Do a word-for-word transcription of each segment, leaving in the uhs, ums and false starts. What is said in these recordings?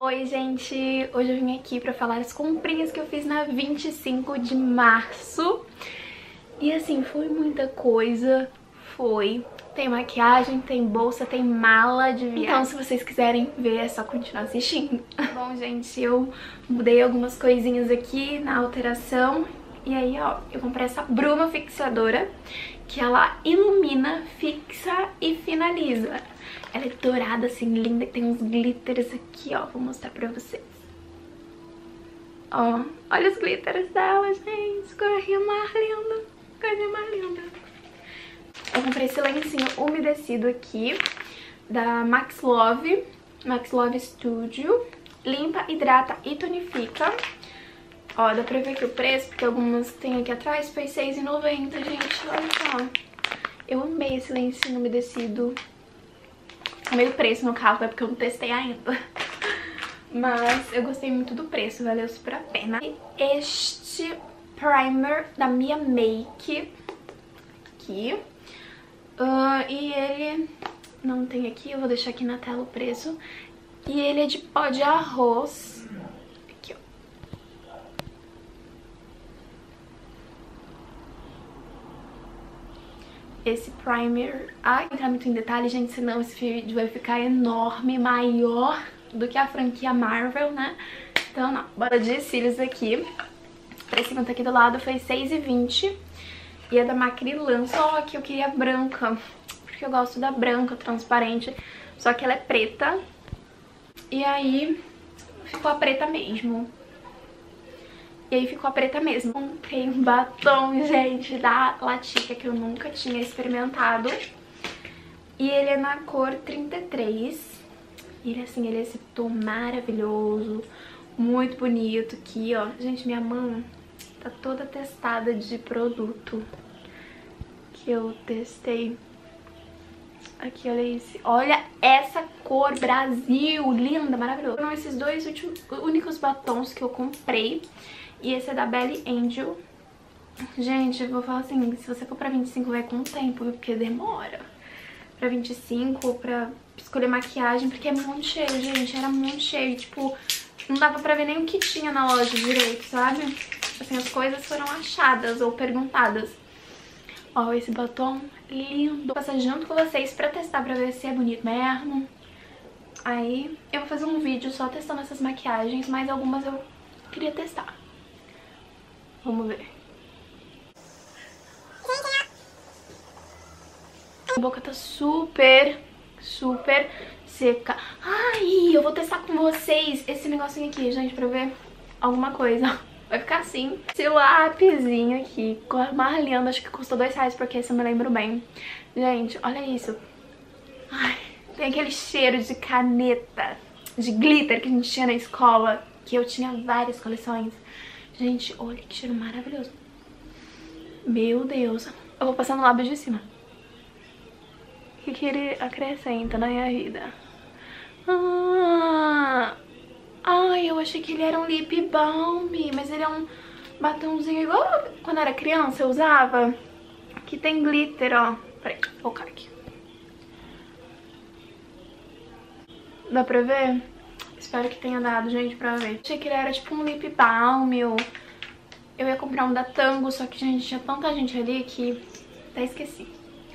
Oi gente, hoje eu vim aqui pra falar as comprinhas que eu fiz na vinte e cinco de março. E assim, foi muita coisa, foi. Tem maquiagem, tem bolsa, tem mala de viagem. Então se vocês quiserem ver é só continuar assistindo. Bom gente, eu mudei algumas coisinhas aqui na alteração. E aí ó, eu comprei essa bruma fixadora, que ela ilumina, fixa e finaliza. Ela é dourada, assim, linda, tem uns glitters aqui, ó. Vou mostrar pra vocês. Ó, olha os glitters dela, gente. Coisinha mais linda. Coisinha mais linda. Eu comprei esse lencinho umedecido aqui, da Max Love. Max Love Studio. Limpa, hidrata e tonifica. Ó, dá pra ver aqui o preço, porque algumas tem aqui atrás. Foi seis reais e noventa centavos, gente. Olha só. Eu amei esse lencinho umedecido. Amei o preço, no caso, é porque eu não testei ainda. Mas eu gostei muito do preço, valeu super a pena. E este primer da Mia Make, aqui. Uh, e ele não tem aqui, eu vou deixar aqui na tela o preço. E ele é de pó de arroz. Aqui, ó. Esse primer... Ai, não entrar muito em detalhe, gente, senão esse vídeo vai ficar enorme, maior do que a franquia Marvel, né? Então, não. Bora de cílios aqui. O preço que tá aqui do lado foi seis reais e vinte centavos. E é da Macrilan, só que eu queria branca, porque eu gosto da branca, transparente. Só que ela é preta. E aí, ficou a preta mesmo. E aí ficou a preta mesmo. Comprei um batom, gente, da Latica, que eu nunca tinha experimentado. E ele é na cor trinta e três. E ele, assim, ele é esse tom maravilhoso, muito bonito aqui, ó. Gente, minha mão tá toda testada de produto que eu testei. Aqui, olha esse. Olha essa cor, Brasil, linda, maravilhosa. Foram esses dois últimos, únicos batons que eu comprei. E esse é da Belly Angel. Gente, eu vou falar assim, se você for pra vinte e cinco vai com tempo, porque demora. Pra vinte e cinco, pra escolher maquiagem, porque é muito cheio, gente. Era muito cheio, tipo, não dava pra ver nem o que tinha na loja direito, sabe? Assim, as coisas foram achadas ou perguntadas. Ó, esse batom lindo. Vou passar junto com vocês pra testar, pra ver se é bonito mesmo. Aí eu vou fazer um vídeo só testando essas maquiagens, mas algumas eu queria testar. Vamos ver. A boca tá super, super seca. Ai, eu vou testar com vocês esse negocinho aqui, gente, pra ver alguma coisa. Vai ficar assim. Esse lapisinho aqui, cor mais linda, acho que custou dois reais, porque esse eu me lembro bem. Gente, olha isso. Ai, tem aquele cheiro de caneta, de glitter que a gente tinha na escola, que eu tinha várias coleções. Gente, olha que cheiro maravilhoso. Meu Deus. Eu vou passar no lábio de cima. O que, que ele acrescenta na minha vida? Ah, ai, eu achei que ele era um lip balm, mas ele é um batomzinho igual quando era criança eu usava. Que tem glitter, ó. Peraí, vou focar aqui. Dá pra ver? Espero que tenha dado, gente, pra ver. Achei que ele era tipo um lip balm. Eu, eu ia comprar um da Tango, só que, gente, tinha tanta gente ali que até esqueci.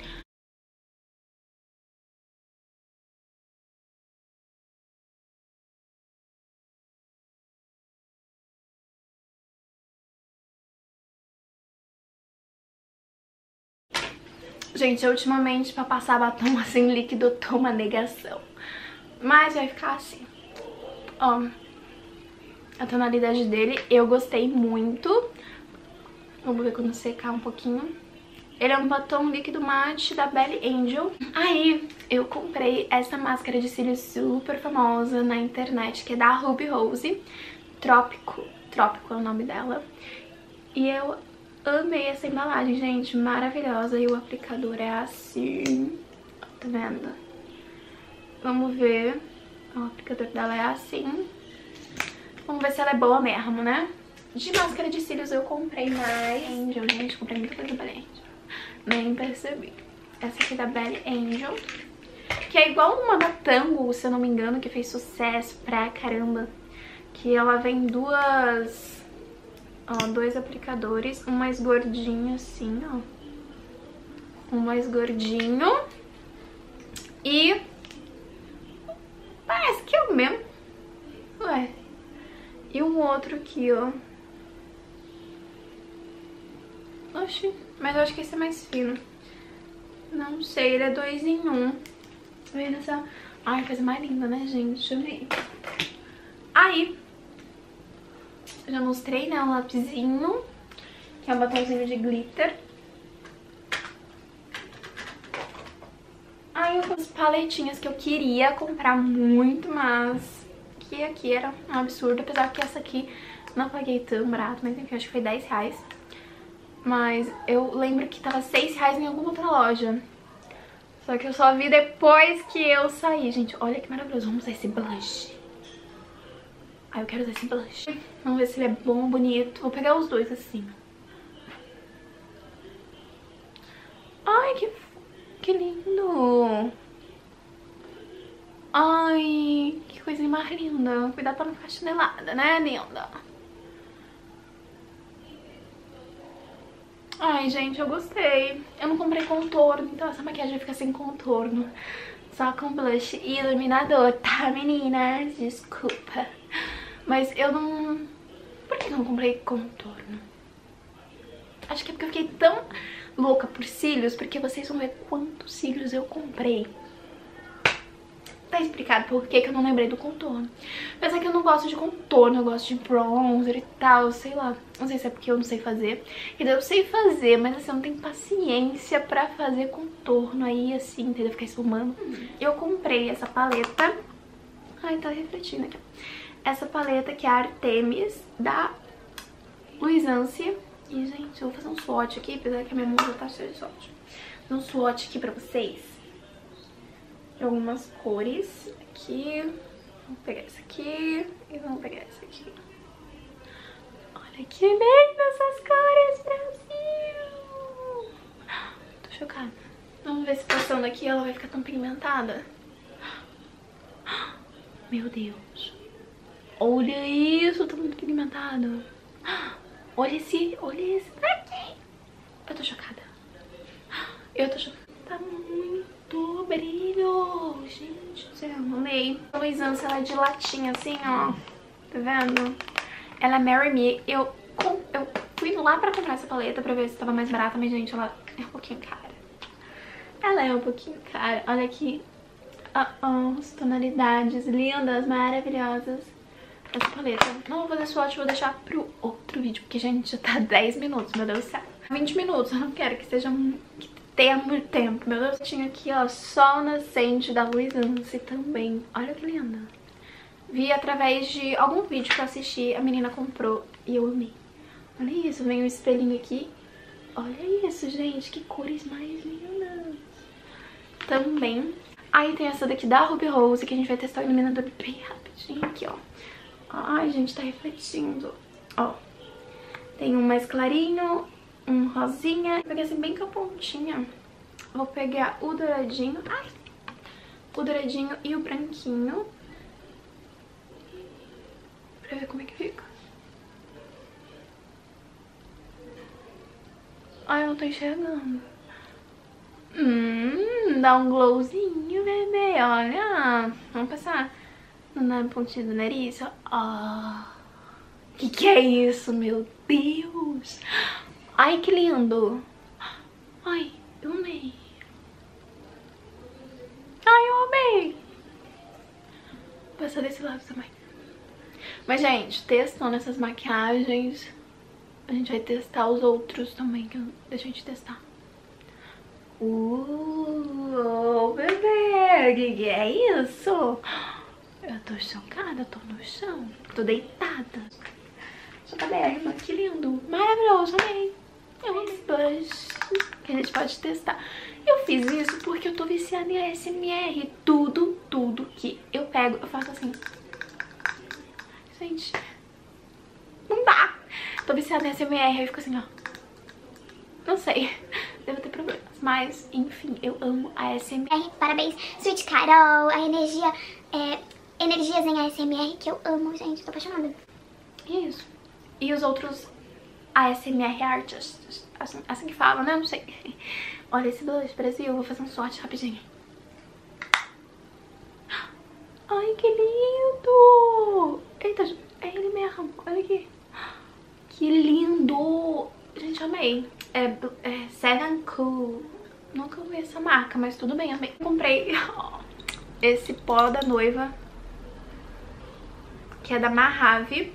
Gente, ultimamente pra passar batom assim líquido eu tô uma negação. Mas vai ficar assim. Ó, a tonalidade dele eu gostei muito. Vamos ver quando secar um pouquinho. Ele é um batom líquido mate da Belly Angel. Aí eu comprei essa máscara de cílios super famosa na internet, que é da Ruby Rose. Trópico, Trópico é o nome dela. E eu amei essa embalagem, gente, maravilhosa. E o aplicador é assim, tá vendo? Vamos ver. O aplicador dela é assim. Vamos ver se ela é boa mesmo, né? De máscara de cílios eu comprei mais. Angel, gente, comprei muita coisa da Belly Angel. Nem percebi. Essa aqui é da Belly Angel. que é igual uma da Tango, se eu não me engano, que fez sucesso pra caramba. Que ela vem duas... Ó, dois aplicadores, um mais gordinho assim, ó. Um mais gordinho. E... parece que é o mesmo. Ué. E um outro aqui, ó. Oxi, mas eu acho que esse é mais fino. Não sei, ele é dois em um. Vendo essa... Ai, coisa mais linda, né, gente? Deixa eu ver. Aí, eu já mostrei, né, o lapisinho, que é um batomzinho de glitter. Aí, as paletinhas que eu queria comprar muito, mas que aqui era um absurdo. Apesar que essa aqui não paguei tão barato, mas enfim, acho que foi dez reais. Mas eu lembro que tava seis reais em alguma outra loja. Só que eu só vi depois que eu saí. Gente, olha que maravilhoso. Vamos usar esse blush. Ai, eu quero usar esse blush. Vamos ver se ele é bom, bonito. Vou pegar os dois assim. Ai, que, que lindo. Ai, que coisinha mais linda. Cuidado pra não ficar chinelada, né, linda? Ai, gente, eu gostei. Eu não comprei contorno, então essa maquiagem vai ficar sem contorno. Só com blush e iluminador, tá, meninas? Desculpa. Mas eu não... Por que eu não comprei contorno? Acho que é porque eu fiquei tão louca por cílios, porque vocês vão ver quantos cílios eu comprei. Tá explicado por que que eu não lembrei do contorno. Apesar que eu não gosto de contorno, eu gosto de bronzer e tal, sei lá. Não sei se é porque eu não sei fazer. Entendeu? Eu sei fazer, mas assim, eu não tenho paciência pra fazer contorno aí, assim, entendeu? Ficar esfumando. Eu comprei essa paleta. Ai, tá refletindo aqui. Essa paleta que é a Artemis, da Luisance. E, gente, eu vou fazer um swatch aqui, apesar que a minha mão já tá cheia de swatch. Vou fazer um swatch aqui pra vocês. Algumas cores aqui. Vamos pegar essa aqui e vamos pegar essa aqui. Olha que linda essas cores, Brasil! Tô chocada. Vamos ver se passando aqui ela vai ficar tão pigmentada. Meu Deus. Olha isso, tá muito pigmentado. Olha esse, olha esse daqui. Eu tô chocada. Eu tô chocada. Tá muito brilho. Gente do céu, amei. A Luisance, ela é de latinha, assim, ó. Tá vendo? Ela é Marry Me. Eu, eu fui lá pra comprar essa paleta pra ver se tava mais barata, mas, gente, ela é um pouquinho cara. Ela é um pouquinho cara. Olha aqui. Uh, as tonalidades lindas, maravilhosas. Essa paleta. Não vou fazer swatch, vou deixar pro outro vídeo, porque, gente, já tá dez minutos, meu Deus do céu. vinte minutos, eu não quero que seja... que tenha muito tempo, meu Deus. Tinha aqui, ó, Sol Nascente da Luisance também. Olha que linda. Vi através de algum vídeo que eu assisti, a menina comprou e eu amei. Olha isso, vem um espelhinho aqui. Olha isso, gente, que cores mais lindas. Também. Aí tem essa daqui da Ruby Rose, que a gente vai testar o iluminador bem rapidinho aqui, ó. Ai, gente, tá refletindo. Ó, tem um mais clarinho, um rosinha. Vou pegar assim bem com a pontinha. Vou pegar o douradinho. Ai! O douradinho e o branquinho. Pra ver como é que fica. Ai, eu não tô enxergando. Hum, dá um glowzinho, bebê, olha. Vamos passar na pontinha do nariz, ó. Ah, que que é isso, meu Deus? Ai, que lindo. Ai, eu amei. Ai, eu amei. Vou passar desse lado também. Mas, gente, testando essas maquiagens, a gente vai testar os outros também, que eu... deixa a gente testar. Uh, bebê, que que é isso? Eu tô chocada, tô no chão, tô deitada. Chocadérrima, que lindo, maravilhoso, amei. Eu amo esse blush que a gente pode testar. Eu fiz isso porque eu tô viciada em A S M R. Tudo, tudo que eu pego, eu faço assim. Gente, não dá. Tô viciada em A S M R, aí eu fico assim, ó. Não sei, devo ter problemas. mas enfim, eu amo a A S M R. Parabéns, Sweet Carol, a energia, é, energias em A S M R que eu amo, gente, tô apaixonada. E é isso. E os outros A S M R artists, assim, assim que fala, né? Não sei. Olha esse blush, Brasil, eu vou fazer um swatch rapidinho. Ai, que lindo! Eita, é ele mesmo, olha aqui. Que lindo! Gente, amei. É, é Seven Cool. Nunca vi essa marca, mas tudo bem, amei. Comprei esse pó da noiva, que é da Mahave.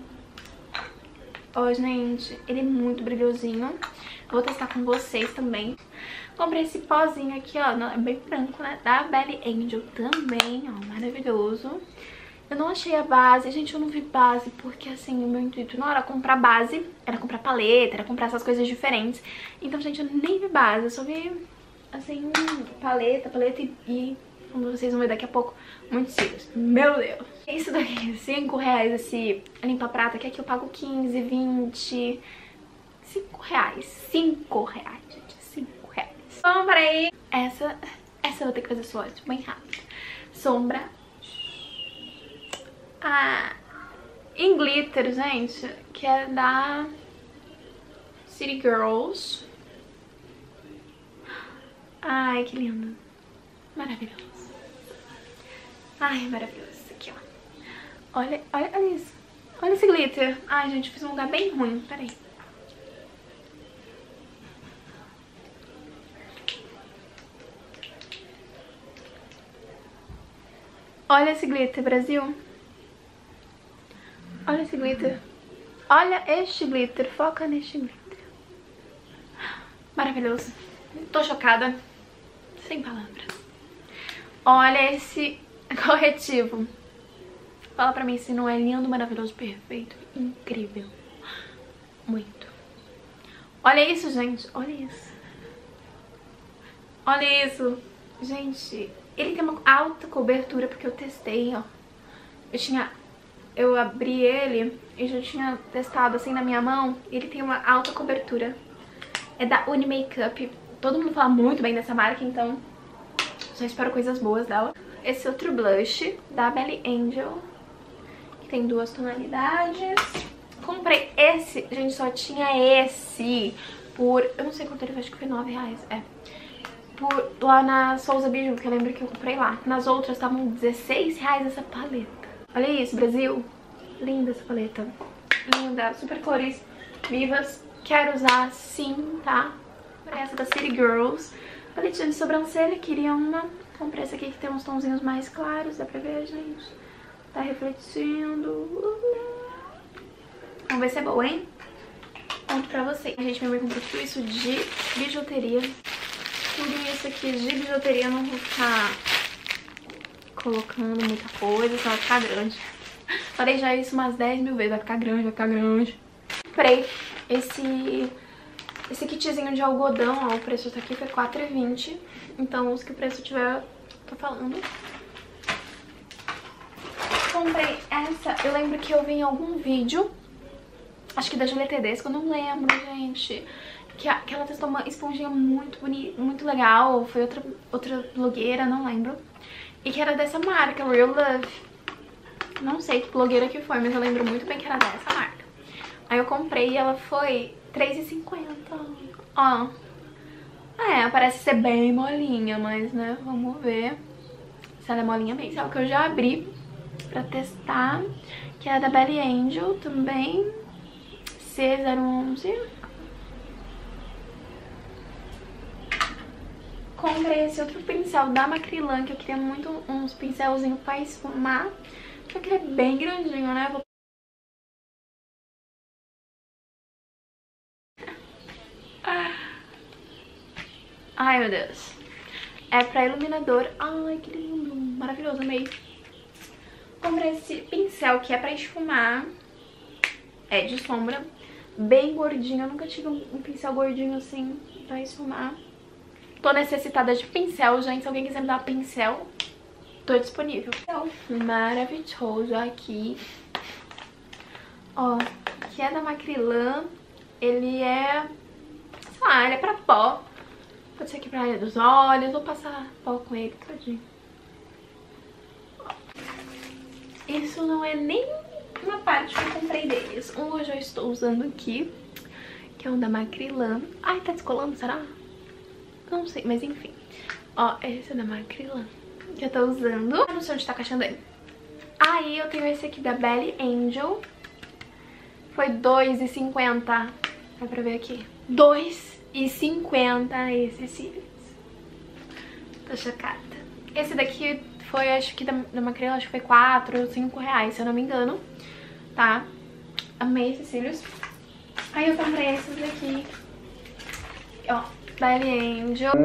Ó, gente, ele é muito brilhosinho. Vou testar com vocês também. Comprei esse pozinho aqui, ó, é bem branco, né? Da Belly Angel também, ó, maravilhoso. Eu não achei a base, gente, eu não vi base, porque assim, o meu intuito não era comprar base, era comprar paleta, era comprar essas coisas diferentes. Então, gente, eu nem vi base, eu só vi, assim, paleta, paleta e, e como vocês vão ver daqui a pouco, muitos cílios. Meu Deus! Isso daqui, cinco reais esse limpa-prata, que aqui eu pago quinze, vinte... cinco reais, cinco reais, gente, cinco reais. Comprei essa, essa eu vou ter que fazer swatch bem rápido. Sombra ah, em glitter, gente, que é da City Girls. Ai, que lindo. Maravilhoso. Ai, maravilhoso. Isso aqui, ó. Olha, olha, olha isso. Olha esse glitter. Ai, gente, fiz um lugar bem ruim. Peraí. Olha esse glitter, Brasil. Olha esse glitter. Olha este glitter. Foca neste glitter. Maravilhoso. Tô chocada. Sem palavras. Olha esse corretivo. Fala pra mim se não é lindo, maravilhoso, perfeito, incrível. Muito. Olha isso, gente. Olha isso. Olha isso. Gente, ele tem uma alta cobertura, porque eu testei, ó. Eu tinha... Eu abri ele e já tinha testado assim na minha mão. Ele tem uma alta cobertura. É da Unimakeup. Todo mundo fala muito bem dessa marca, então só espero coisas boas dela. Esse outro blush da Belly Angel, que tem duas tonalidades. Comprei esse, gente, só tinha esse por... Eu não sei quanto ele foi, acho que foi nove reais. É. Por, lá na Souza Biju, que eu lembro que eu comprei lá. Nas outras estavam dezesseis reais essa paleta. Olha isso, Brasil. Linda essa paleta. Linda, super cores vivas. Quero usar sim, tá? Essa da City Girls. Paletinha de sobrancelha, queria uma. Comprei essa aqui que tem uns tonzinhos mais claros, dá pra ver, gente? Tá refletindo. Vamos ver se é boa, hein? Conto pra vocês. Gente, minha mãe comprou tudo isso de bijuteria. Tudo isso aqui de bijuteria, eu não vou ficar colocando muita coisa, senão vai ficar grande. Falei já isso umas dez mil vezes, vai ficar grande, vai ficar grande. Comprei esse, esse kitzinho de algodão, ó, o preço tá aqui, foi quatro reais e vinte centavos. Então, os que o preço tiver, tô falando. Comprei essa, eu lembro que eu vi em algum vídeo, acho que da Juliette Tedesco, eu não lembro, gente, que, a, que ela testou uma esponjinha muito bonita, muito legal, foi outra, outra blogueira, não lembro. E que era dessa marca, Real Love. Não sei que blogueira que foi, mas eu lembro muito bem que era dessa marca. Aí eu comprei e ela foi três reais e cinquenta centavos. Ó. É, parece ser bem molinha, mas, né, vamos ver se ela é molinha mesmo. É o que eu já abri pra testar, que é da Belly Angel também. C zero onze. Comprei esse outro pincel da Macrylan, que eu queria muito uns pincelzinhos pra esfumar. Só que ele é bem grandinho, né? Vou... Ai, meu Deus. É pra iluminador. Ai, que lindo. Maravilhoso, amei. Comprei esse pincel que é pra esfumar. É de sombra. Bem gordinho. Eu nunca tive um, um pincel gordinho assim pra esfumar. Tô necessitada de pincel, gente. Se alguém quiser me dar um pincel, tô disponível. Maravilhoso aqui. Ó, que é da Macrylan. Ele é... sei lá, ele é pra pó. Pode ser aqui pra área dos olhos. Vou passar pó com ele, tadinho. Isso não é nem uma parte que eu comprei deles. Um eu já estou usando aqui, que é um da Macrylan. Ai, tá descolando, será? Não sei, mas enfim. Ó, esse é da Macrylan, que eu tô usando. Eu não sei onde tá a caixa dele. Aí eu tenho esse aqui da Belly Angel. Foi dois reais e cinquenta centavos. Dá pra ver aqui. dois reais e cinquenta centavos esses cílios. Tô chocada. Esse daqui foi, acho que da, da Macrylan, acho que foi quatro ou cinco reais, se eu não me engano. Tá? Amei esses cílios. Aí eu comprei esses daqui. Ó, Belly Angel.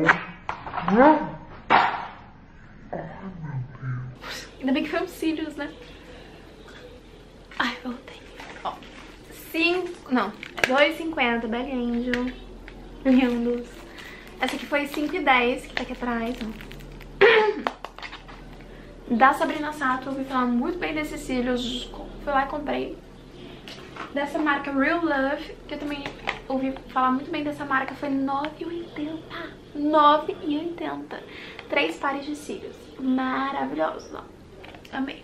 Ainda bem que foi uns cílios, né? Ai, voltei. Ó, cinco... Não, dois reais e cinquenta centavos, Belly Angel. Lindos. Essa aqui foi cinco reais e dez centavos, que tá aqui atrás, ó. Da Sabrina Sato, eu ouvi falar muito bem desses cílios. Fui lá e comprei. Dessa marca Real Love, que eu também ouvi falar muito bem dessa marca, foi nove reais e oitenta centavos. nove reais e oitenta centavos. Três pares de cílios. Maravilhosos, ó. Amei.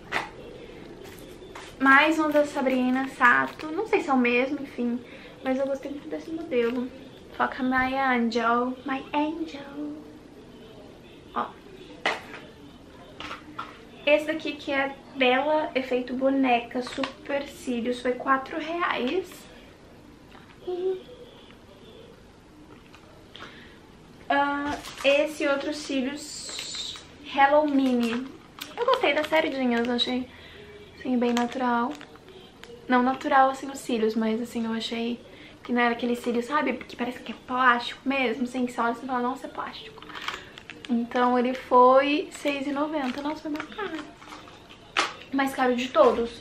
Mais um da Sabrina Sato. Não sei se é o mesmo, enfim. Mas eu gostei muito desse modelo. Foca My Angel. My Angel. Ó. Esse daqui que é Bella Efeito Boneca Super Cílios. Foi quatro reais. Uh, esse outro cílios Hello Mini. Eu gostei das sardinhas, achei assim, bem natural. Não natural assim os cílios, mas assim, eu achei que não era aquele cílio, sabe? Que parece que é plástico mesmo, sem que você olha e fala, nossa, é plástico. Então ele foi seis reais e noventa centavos. Nossa, foi mais caro. Mais caro de todos.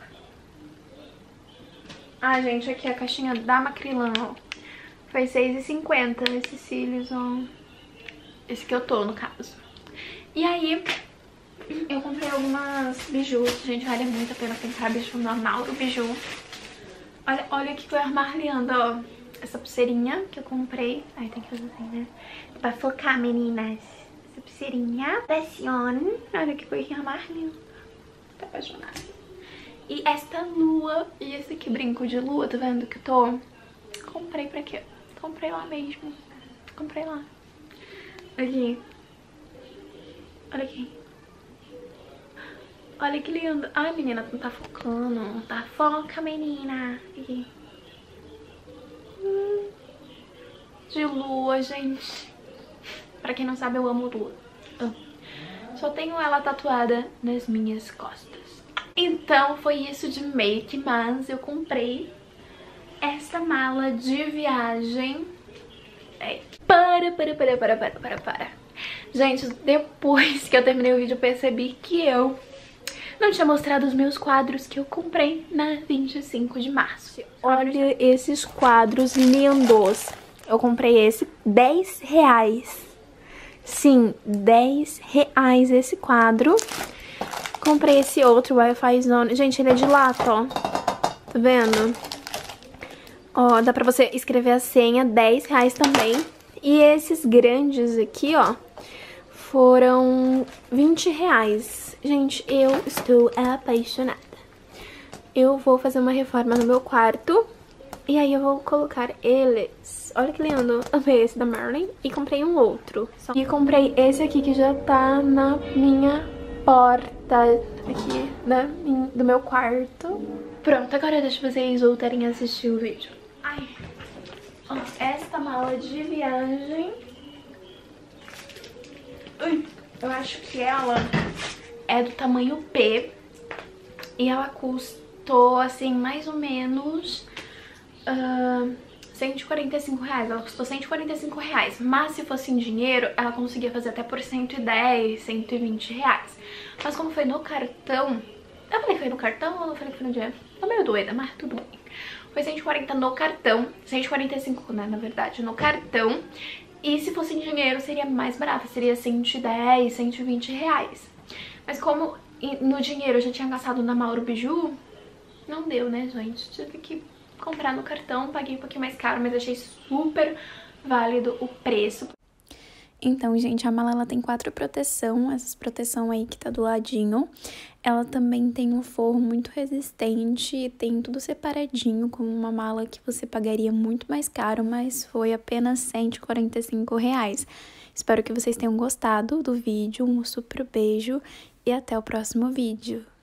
Ah, gente, aqui a caixinha da Macrylan, ó. Foi seis reais e cinquenta centavos esses cílios, ó. Esse que eu tô, no caso. E aí, eu comprei algumas bijus. Gente, vale muito a pena comprar biju normal do biju. Olha, olha que coisa mais linda, ó. Essa pulseirinha que eu comprei. Ai, tem que fazer assim, né? Pra focar, meninas. Essa pulseirinha da Sion. Olha que coisinha mais linda. Tô apaixonada. E esta lua. E esse aqui brinco de lua, tá vendo que eu tô? Comprei pra quê? Comprei lá mesmo. Comprei lá. Aqui. Olha aqui. Olha que lindo. Ai, menina, não tá focando. Tá foca, menina. Aqui. Hum. De lua, gente. Pra quem não sabe, eu amo lua. Amo. Só tenho ela tatuada nas minhas costas. Então, foi isso de make, mas eu comprei essa mala de viagem. É. Para, para, para, para, para, para, para. Gente, depois que eu terminei o vídeo, eu percebi que eu não tinha mostrado os meus quadros que eu comprei na vinte e cinco de março. Olha esses quadros lindos. Eu comprei esse, dez reais. Sim, dez reais esse quadro. Comprei esse outro, Wi-Fi Zone. Gente, ele é de lata, ó. Tá vendo? Ó, dá pra você escrever a senha, dez reais também. E esses grandes aqui, ó, foram vinte reais. Gente, eu estou apaixonada. Eu vou fazer uma reforma no meu quarto. E aí eu vou colocar eles. Olha que lindo. Amei esse da Marilyn. E comprei um outro. E comprei esse aqui que já tá na minha porta. Aqui, né? Do meu quarto. Pronto, agora deixa vocês voltarem a assistir o vídeo. Ai. Ó, esta mala de viagem. Ui, eu acho que ela é do tamanho P. E ela custou, assim, mais ou menos... Uh, cento e quarenta e cinco reais. Ela custou cento e quarenta e cinco reais. Mas se fosse em dinheiro, ela conseguia fazer até por cento e dez, cento e vinte reais. Mas como foi no cartão... Eu falei que foi no cartão ou não falei que foi no dinheiro? Tô meio doida, mas tudo bem. Foi cento e quarenta no cartão. cento e quarenta e cinco, né, na verdade, no cartão. E se fosse em dinheiro, seria mais barato. Seria cento e dez, cento e vinte reais. Mas como no dinheiro eu já tinha gastado na Mauro Biju, não deu, né, gente? Tive que comprar no cartão, paguei um pouquinho mais caro, mas achei super válido o preço. Então, gente, a mala ela tem quatro proteção, essas proteção aí que tá do ladinho. Ela também tem um forro muito resistente, tem tudo separadinho, como uma mala que você pagaria muito mais caro, mas foi apenas cento e quarenta e cinco reais. Espero que vocês tenham gostado do vídeo, um super beijo e até o próximo vídeo.